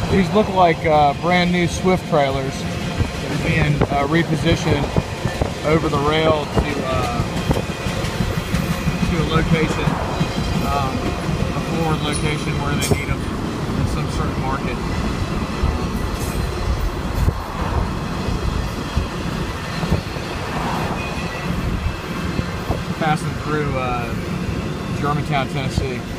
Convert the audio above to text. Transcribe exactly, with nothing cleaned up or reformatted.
These look like uh, brand new Swift trailers that are being uh, repositioned over the rail to uh, to a location, um, a forward location where they need them in some certain market. Passing through uh, Germantown, Tennessee.